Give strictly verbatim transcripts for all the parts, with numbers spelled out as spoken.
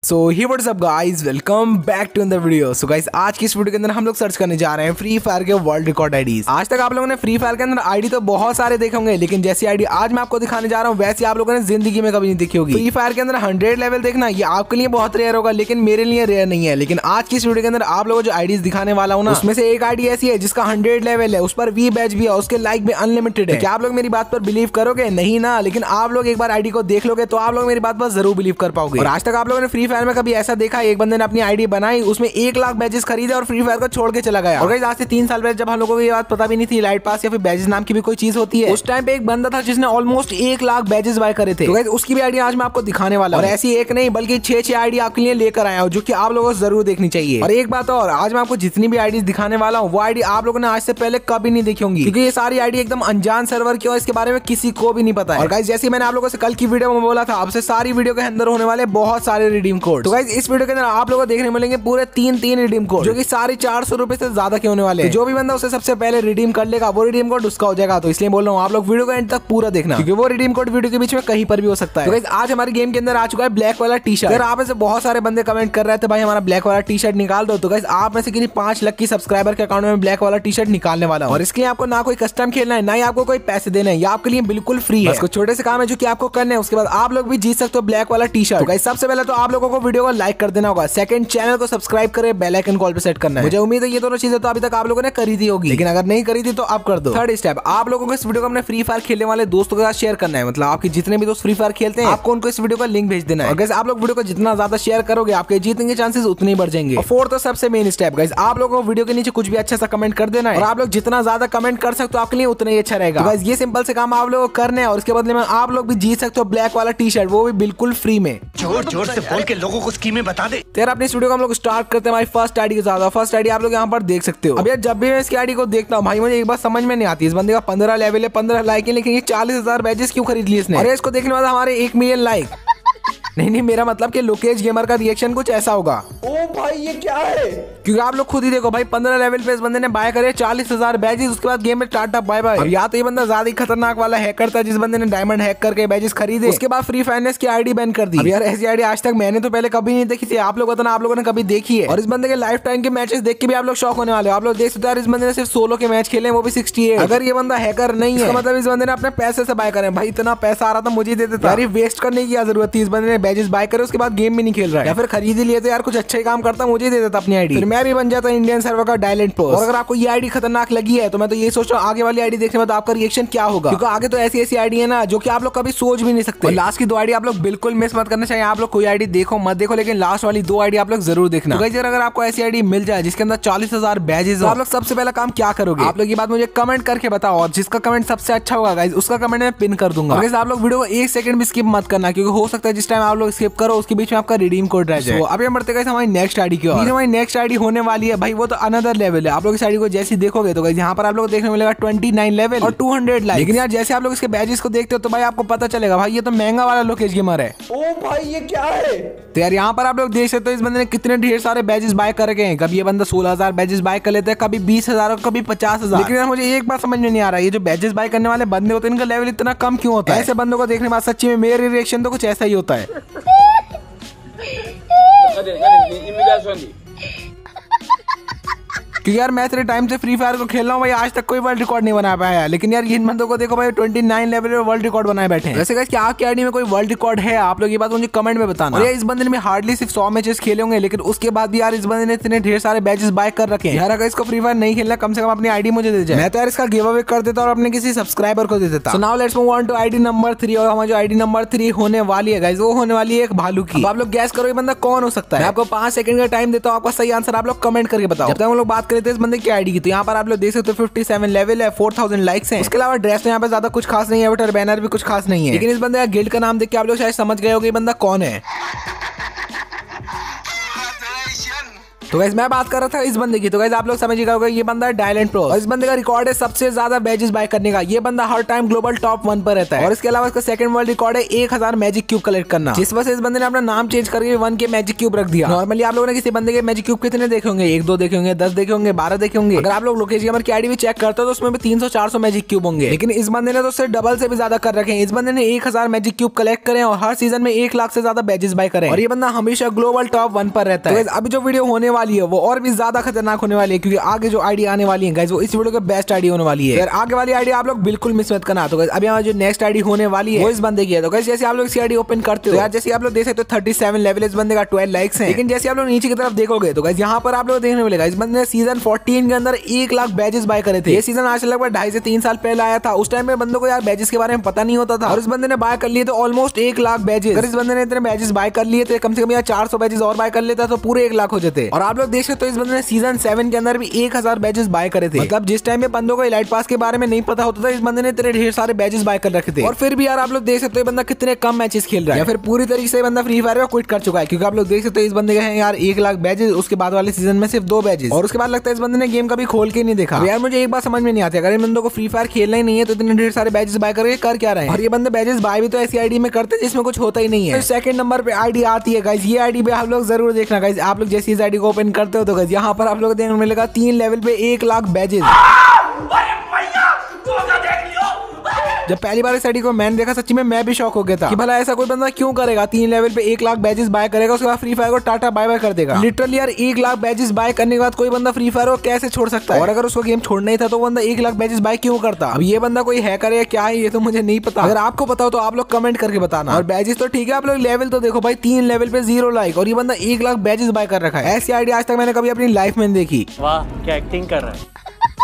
So hi what's up guys, welcome back to the video. So guys, आज की इस video के अंदर हम लोग सर्च करने जा रहे हैं फ्री फायर के वर्ल्ड रिकॉर्ड आईडीज। आज तक आप लोगों ने फ्री फायर के अंदर आईडी तो बहुत सारे देखे होंगे, लेकिन जैसी आईडी आज मैं आपको दिखाने जा रहा हूँ वैसी आप लोगों ने जिंदगी में कभी नहीं देखी होगी। फ्री फायर के अंदर हंड्रेड लेवल देखना ये आपके लिए बहुत रेयर होगा, लेकिन मेरे लिए रेयर नहीं है। लेकिन आज की इस वीडियो के अंदर आप लोगों जो आईडीज दिखाने वाला हूँ ना, उसमें से एक आईडी ऐसी है जिसका हंड्रेड लेवल है, उस पर वी बैच भी है, उसके लाइक भी अनलिमिटेड है। क्या आप लोग मेरी बात पर बिलीव करोगे? नहीं ना, लेकिन आप लोग एक बार आईडी को देख लोगे तो आप लोग मेरी बात पर जरूर बिलीव कर पाओगे। और आज तक आप लोगों ने फ्री फायर में कभी ऐसा देखा एक बंदे ने अपनी आईडी बनाई, उसमें एक लाख बैजेस खरीदे और फ्री फायर को छोड़ के चला गया। और गाइस, आज से तीन साल पहले जब हम लोगों को ये बात पता भी नहीं थी लाइट पास या फिर बैजेस नाम की भी कोई चीज होती है, उस टाइम पे एक बंदा था जिसने ऑलमोस्ट एक लाख बैजेस बाय करे थे। तो गाइस, उसकी भी आईडी आज मैं आपको दिखाने वाला हूं। और ऐसी एक नहीं बल्कि छह छह आईडी आपके लिए लेकर आया हूं, जो कि आप लोगों को जरूर देखनी चाहिए। और एक बात और, आज मैं आपको जितनी भी आईडीज दिखाने वाला हूँ वो आईडी आप लोगों ने आज से पहले कभी नहीं देखी होंगी, क्योंकि ये सारी आईडी एकदम अनजान सर्वर की और इसके बारे में किसी को भी नहीं पता है। और गाइस, जैसे मैंने आप लोगों से कल की वीडियो में बोला था, आपसे सारी वीडियो के अंदर होने वाले बहुत सारे रिडीम कोड। तो गाइस, इस वीडियो के अंदर आप लोगों को देखने मिलेंगे पूरे तीन तीन रिडीम कोड, जो कि सारे चार सौ रुपए से ज्यादा के होने वाले हैं। तो जो भी बंदा उसे सबसे पहले रिडीम कर लेगा वो रिडीम कोड उसका हो जाएगा। तो इसलिए बोल रहा हूँ आप लोग वीडियो को एंड तक पूरा देखना, क्योंकि वो रिडीम कोड वीडियो के बीच में कहीं पर भी हो सकता है। तो गाइस, आज हमारे गेम के अंदर आ चुका है ब्लैक वाला टी शर्ट। अगर आप में से बहुत सारे बंदे कमेंट कर रहे थे भाई हमारा ब्लैक वाला टी शर्ट निकाल दो, तो गाइस आप में से किसी पांच लकी सब्सक्राइबर के अकाउंट में ब्लैक वाला टी शर्ट निकालने वाला हूं। और इसके लिए आपको ना कोई कस्टम खेलना है, ना ही आपको कोई पैसे देना है, ये आपके लिए बिल्कुल फ्री है। कुछ छोटे से काम है जो कि आपको करने हैं, उसके बाद आप लोग भी जीत सकते हो ब्लैक वाला टी शर्ट। तो गाइस, सबसे पहले तो आप लोगों को वीडियो को लाइक कर देना होगा, सेकंड चैनल को सब्सक्राइब करे, बेल आइकन कॉल पे सेट करना है। मुझे उम्मीद है ये दोनों चीजें तो अभी तक आप लोगों ने करी दी होगी, लेकिन अगर नहीं करी थी तो अब कर दो। थर्ड स्टेप, आप लोगों को इस वीडियो को अपने फ्री फायर खेलने वाले दोस्तों के साथ शेयर करना है। मतलब आपके जितने भी दोस्त फ्री फायर खेलते हैं आपको उनको इस वीडियो का लिंक भेज देना है। और गाइस, आप लोग वीडियो को जितना ज्यादा शेयर करोगे आपके जीतने के चांसेस उतने ही बढ़ जाएंगे। और फोर्थ और सबसे मेन स्टेप, गाइस आप लोगों को वीडियो के नीचे कुछ भी अच्छा सा कमेंट कर देना है, और आप लोग जितना ज्यादा कमेंट कर सकते हो आपके लिए उतना ही अच्छा रहेगा। तो गाइस, ये सिंपल से काम आप लोगों को करना है, और उसके बदले में आप लोग भी जीत सकते हो ब्लैक वाला टी शर्ट, वो भी बिल्कुल फ्री में। जोर जोर से बोल के लोगों को स्कीमें बता दे। तेरा अपनी वीडियो को हम लोग स्टार्ट करते हैं हमारी फर्स्ट आईडी के साथ। फर्स्ट आईडी आप लोग यहाँ पर देख सकते हो। अब यार, जब भी मैं इसकी आईडी को देखता हूँ भाई मुझे एक बात समझ में नहीं आती, इस बंदे का पंद्रह लेवल है, पंद्रह लाइक है, लेकिन ये चालीस हजार बैजेस क्यों खरीद लिए इसने? अरे इसको देखने वाला हमारे एक मिलियन लाइक नहीं नहीं, मेरा मतलब कि लोकेश गेमर का रिएक्शन कुछ ऐसा होगा। ओ भाई ये क्या है? क्योंकि आप लोग खुद ही देखो भाई, पंद्रह लेवल पे इस बंदे ने बाय करे चालीस हजार बैजेस, उसके बाद गेम में टाटा बाय बाय। अब या तो ये बंदा ज्यादा ही खतरनाक वाला हैकर था जिस बंदे ने डायमंड हैक करके बैजेस खरीदे, उसके बाद फ्री फायर ने इसकी आईडी बैन कर दी। अब यार, ऐसी आईडी आज तक मैंने तो पहले कभी नहीं देखी थी, आप लोग बताना आप लोगों ने कभी देखी है? और इस बंदे के लाइफ टाइम के मैचेस देख के भी आप लोग शॉक होने वाले हो। आप लोग देख सकते हो इस बंदे ने सिर्फ सोलो के मैच खेले, वो भी सिक्सटी एट। अगर ये बंदा हैकर नहीं है मतलब इस बंदे ने अपने पैसे से बाय करे। भाई इतना पैसा आ रहा था मुझे दे देता, वेस्ट करने की क्या जरूरत थी? इस बंदे ने बैजेस बाय करे, उसके बाद गेम भी नहीं खेल रहा है, या फिर खरीद लिए तो यार कुछ अच्छा ही काम करता, मुझे दे देता अपनी आईडी, फिर मैं भी बन जाता इंडियन सर्वर का डायलेंट प्रो। और अगर आपको ये आईडी खतरनाक लगी है तो मैं तो ये सोच रहा हूँ आगे वाली आईडी देखने में तो आपका रिएक्शन क्या होगा, क्योंकि आगे तो ऐसी ऐसी आईडी है ना जो कि आप लोग कभी सोच भी नहीं सकते। लास्ट की दो आईडी आप लोग बिल्कुल मिस मत करना चाहिए। आप लोग कोई आईडी देखो मत देखो, लेकिन लास्ट वाली दो आईडी आप लोग जरूर देखना। तो गाइस, अगर आपको ऐसी आईडी मिल जाए जिसके अंदर चालीस हजार बैजेस हो, आप लोग सबसे पहला काम क्या करोगे? आप लोग ये बात मुझे कमेंट करके बताओ, और जिसका कमेंट सबसे अच्छा होगा गाइस उसका कमेंट मैं पिन कर दूंगा। गाइस, आप लोग वीडियो को एक सेकंड भी स्किप मत करना, क्योंकि हो सकता है जिस टाइम आप लोग स्किप करो उसके बीच में आपका रिडीम कोड रह जाए। अभी हम बढ़ते गाइस हमारी नेक्स्ट आईडी की ओर। हमारी नेक्स्ट आईडी होने वाली है भाई, वो तो अनदर लेवल है। आप लोग इस आईडी को जैसे देखोगे तो गाइस यहाँ पर आप लोग देखने मिलेगा उनतीस लेवल और दो सौ लाइक। लेकिन यार, जैसे आप लोग इसके बैजेस को देखते हो तो भाई आपको पता चलेगा भाई ये तो महंगा वाला लोकेश गेमर है। ओ भाई ये क्या है? तो यार, यहाँ पर आप लोग देख सकते हो इस बंदे ने कितने ढेर सारे बैजेस बाय कर रखे हैं। कभी ये बंदा सोलह हजार बैजेस बाय कर लेता है, कभी बीस हजार, कभी पचास हजार। लेकिन यार, मुझे एक बात समझ में नहीं आ रहा है, ये जो बैजेस बाय करने वाले बंदे होते हैं इनका लेवल इतना कम क्यों होता है? ऐसे बंदों को देखने में सच्ची में मेरा रिएक्शन तो कुछ ऐसा ही होता है। क्योंकि यार, मैं इतने टाइम से फ्री फायर को खेल रहा हूँ भाई, आज तक कोई वर्ल्ड रिकॉर्ड नहीं बना पाया। लेकिन यार, इन बंदों को देखो भाई उनतीस लेवल में वर्ल्ड रिकॉर्ड बनाए बैठे हैं। वैसे गाइस, क्या आपकी आईडी में कोई वर्ल्ड रिकॉर्ड है? आप लोग ये बात मुझे कमेंट में बताना। और यार, इस बंदे ने हार्डली सिर्फ सौ मैचेस खेले होंगे, लेकिन उसके बाद भी यार इस बंदे ने इतने ढेर सारे बैजेस बाय कर रखे हैं। यार, अगर इसको फ्री फायर नहीं खेलना, कम से कम अपनी आईडी मुझे दे जाए, मैं तो यार इसका गिव अवे कर देता और अपने किसी सब्सक्राइबर को दे देता। So now let's move on to ID number three. और हमारी जो आईडी नंबर थ्री होने वाली है गाइस, वो होने वाली है एक भालू की। आप लोग गैस करो ये बंदा कौन हो सकता है? मैं आपको पांच सेकंड का टाइम देता हूँ, आपका सही आंसर आप लोग कमेंट करके बताओ। जब तक हम लोग बात करते हैं इस बंदे की आईडी की, तो यहाँ पर आप लोग देख सकते हो सत्तावन लेवल है, चार हज़ार लाइक्स हैं। उसके अलावा ड्रेस में यहाँ पे ज्यादा कुछ खास नहीं है, बट बैनर भी कुछ खास नहीं है। लेकिन इस बंदे का गिल्ड का नाम देख के आप लोग शायद समझ गए होंगे ये बंदा कौन है। तो गाइस मैं बात कर रहा था इस बंदे की। तो गाइस आप लोग समझ गए होंगे ये बंदा है डायलेंट प्रो और इस बंदे का रिकॉर्ड है सबसे ज्यादा बैजेस बाय करने का। ये बंदा हर टाइम ग्लोबल टॉप वन पर रहता है और इसके अलावा इसका सेकंड वर्ल्ड रिकॉर्ड है एक हजार मैजिक क्यूब कलेक्ट करना, जिस वजह से इस बंदे ने अपना नाम चेंज करके वन के मैजिक क्यूब रख दिया। नॉर्मली आप लोगों ने किसी बंदे के मैजिक क्यूब कितने देखे होंगे? एक दो देखे होंगे, दस देखे होंगे, बारह देखे होंगे। अगर आप लोग लोकेश गेमर की आईडी भी चेक करते हो तो उसमें भी तीन सौ चार सौ मैजिक क्यूब होंगे, लेकिन इस बंदे ने तो सिर्फ डबल से भी ज्यादा कर रखे हैं। इस बंदे ने एक हजार मैजिक क्यूब कलेक्ट करे और हर सीजन में एक लाख से ज्यादा बैजेस बाय करे और ये बंदा हमेशा ग्लोबल टॉप वन पर रहता है। तो अभी जो वीडियो होने वाली है वो और भी ज्यादा खतरनाक होने वाली है, क्योंकि आगे जो आईडी आने वाली है गाइस वो इस वीडियो के बेस्ट आईडी होने वाली है। आगे वाली आईडी आप लोग बिल्कुल मिस मत करना। तो अभी हमारी जो नेक्स्ट आईडी होने वाली है वो इस बंदे की है। तो गाइस जैसे आप लोग इस आईडी ओपन करते हो यार, जैसे आप लोग देख सकते हो सैंतीस लेवल इस बंदे का ट्वेल्व लाइक्स है, लेकिन जैसे आप लोग नीचे की तरफ देखोगे तो गाइस यहाँ पर आप लोग देखने मिलेगा इस बंदे ने सीजन चौदह के अंदर एक लाख बैजेस बाय करे थे। ये सीजन आज लगभग ढाई से तीन साल पहले आया था। उस टाइम में बंदों को यार बैजेस के बारे में पता नहीं होता था और इस बंदे ने बाय कर लिए थे ऑलमोस्ट एक लाख बैजेस। अगर इस बंदे ने इतने बैजेस बाय कर लिए थे, कम से कम यार चार सौ बैजेस और बाय कर लेता तो पूरे एक लाख हो जाते। और आप लोग देख सकते हो इस बंदे ने सीजन सेवन के अंदर भी एक हजार बैजेस बाय करे थे। मतलब जिस टाइम में बंदों को इलाइट पास के बारे में नहीं पता होता था, इस बंदे ने इतने ढेर सारे बैजेस बाय कर रखे थे। और फिर भी यार आप लोग देख सकते हो बंदा कितने कम मैचेस खेल रहा है या फिर पूरी तरीके से बंदा फ्री फायर में क्विट कर चुका है, क्योंकि आप लोग देख सकते हो इस बंदे के हैं यार एक लाख बैजेस, उसके बाद वाले सीजन में सिर्फ दो बैजेस और उसके बाद लगता है इस बंदे ने गेम कभी खोल के नहीं देखा। यार मुझे एक बात समझ में नहीं आती, अगर इन बंदों को फ्री फायर खेलना ही नहीं है तो इतने ढेर सारे बैजेस बाय करके कर क्या रहे हैं? और ये बंदे बैजेस बाय भी तो ऐसी आईडी में करते हैं जिसमें कुछ होता ही नहीं है। तो सेकंड नंबर पे आईडी आती है गाइस, ये आईडी भी आप लोग जरूर देखना गाइस। आप लोग जैसे इस आईडी को ओपन करते हो तो गाइस यहाँ पर आप लोग देखने मिलेगा तीन लेवल पे एक लाख बैजेस। जब पहली बार इस आईडी को मैंने देखा सच्ची में मैं भी शॉक हो गया था कि भला ऐसा कोई बंदा क्यों करेगा, तीन लेवल पे एक लाख बैजेस बाय करेगा, उसके बाद फ्री फायर को टाटा बाय बाय कर देगा। लिटरली यार एक लाख बैजेस बाय करने के बाद कोई बंदा फ्री फायर को कैसे छोड़ सकता है? और अगर उसको गेम छोड़ना ही था तो बंदा एक लाख बैजेस बाय क्यों करता? अब ये बंदा कोई हैकर है क्या है ये तो मुझे नहीं पता। अगर आपको पता हो तो आप लोग कमेंट करके बताना। और बैजेस तो ठीक है, आप लोग लेवल तो देखो भाई, तीन लेवल पे जीरो लाइक और ये बंदा एक लाख बैजेस बाय कर रखा है। ऐसी आईडी आज तक मैंने कभी अपनी लाइफ में नहीं देखी। वाह क्या एक्टिंग कर रहा है।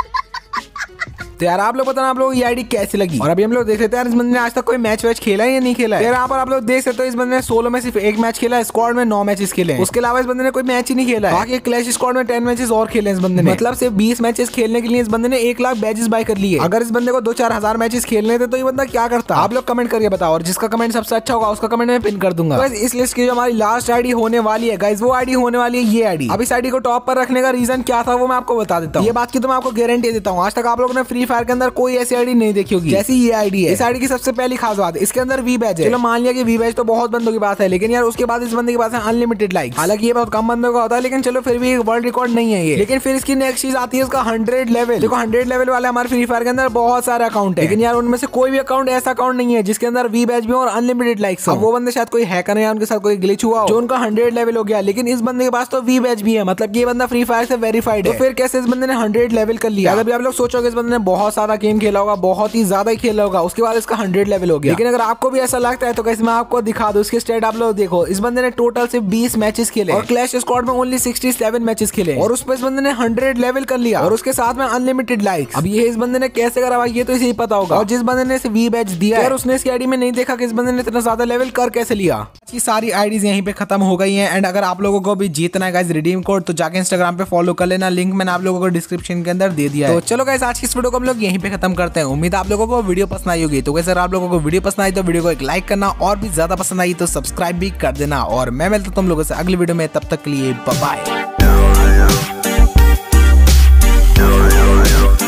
तो यार आप लोग बताना आप लोग ये आईडी कैसी लगी। और अभी हम लोग देख लेते हैं यार इस बंदे ने आज तक कोई मैच वैच खेला है या नहीं खेला है। यार यहाँ पर आप लोग देख सकते हो इस बंदे ने सोलो में सिर्फ एक मैच खेला है, स्क्वाड में नौ मैचेस खेले हैं। उसके अलावा इस बंदे ने कोई मैच ही नहीं खेला है। बाकी क्लैश स्क्वाड में टेन मैचेस और खेले इस बंदे ने, मतलब सिर्फ बीस मैचेस खेलने के लिए इस बंदे ने एक लाख बैजेस बाय कर लिए। अगर इस बंदे को दो चार हजार मैचेस खेलने थे तो ये बंदा क्या करता? आप लोग कमेंट करके बताओ और जिसका कमेंट सबसे अच्छा होगा उसका कमेंट मैं पिन कर दूंगा। इस लिस्ट की जो हमारी लास्ट आईडी होने वाली है गाइस वो आईडी होने वाली है ये आईडी। अब इस आईडी को टॉप पर रखने का रीजन क्या था वो मैं आपको बता देता हूँ। ये बात की तो मैं आपको गारंटी देता हूँ, आज तक आप लोगों ने फ्री फायर के अंदर कोई ऐसी आईडी नहीं देखी होगी जैसी ये आईडी है। इस आईडी की सबसे पहली खास बात है इसके अंदर वी बैज है। चलो मान लिया कि वी बैज तो बहुत बंदों की बात है, लेकिन यार उसके बाद इस बंदे के पास है अनलिमिटेड लाइक। हालांकि ये बहुत कम बंदों का होता है, लेकिन चलो फिर भी वर्ल्ड रिकॉर्ड नहीं है ये। लेकिन फिर इसकी नेक्स्ट चीज आती है इसका हंड्रेड लेवल। देखो हंड्रेड लेवल वाले हमारे फ्री फायर के अंदर बहुत सारे अकाउंट है, लेकिन यार उनमें से कोई भी अकाउंट ऐसा अकाउंट नहीं है जिसके अंदर वी बैज भी और अनलिमिटेड लाइक्स हो। वो बंदे शायद कोई हैकर है या उनके साथ कोई ग्लिच हुआ जो उनका हंड्रेड लेवल हो गया, लेकिन इस बंदे के पास तो वी बैज भी है, मतलब ये बंदा फ्री फायर से वेरीफाइड है। तो फिर कैसे इस बंदे ने हंड्रेड लेवल कर लिया? अभी आप लोग सोचोगे इस बंदे ने बहुत सारा गेम खेला होगा, बहुत ही ज्यादा खेला होगा, उसके बाद इसका हंड्रेड लेवल हो गया। लेकिन अगर आपको भी ऐसा लगता है तो कैसे मैं आपको दिखा दूं इसके स्टेट। आप लोग देखो इस बंदे ने टोटल सिर्फ बीस मैचेस खेले और क्लैश स्क्वाड में ओनली सिक्सटी सेवन मैचेस खेले और उस पर इस बंदे ने हंड्रेड लेवल कर लिया और उसके साथ में अनलिमिटेड लाइक्स। अब ये इस बंदे ने कैसे करा ये तो इसे ही पता होगा। और जिस बंदे ने इसे वी बैज दिया है उसने इसकी आईडी में नहीं देखा कि इस बंदे ने इतना ज्यादा लेवल कर कैसे लिया। ये सारी आईडीज यहीं पे खत्म हो गई हैं। एंड अगर आप लोगों को भी जीतना है गाइस रिडीम कोड तो जाके इंस्टाग्राम पे फॉलो कर लेना, लिंक मैंने आप लोगों को डिस्क्रिप्शन के अंदर दे दिया है। तो चलो गाइस आज की इस वीडियो को हम लोग यहीं पे खत्म करते हैं। उम्मीद है आप लोगों को वीडियो पसंद आई होगी। तो गाइस अगर आप लोगों को वीडियो पसंद आई तो वीडियो को एक लाइक करना और भी ज्यादा पसंद आई तो सब्सक्राइब भी कर देना। और मैं मिलता हूं तुम लोगों से अगली वीडियो में, तब तक के लिए बाय बाय।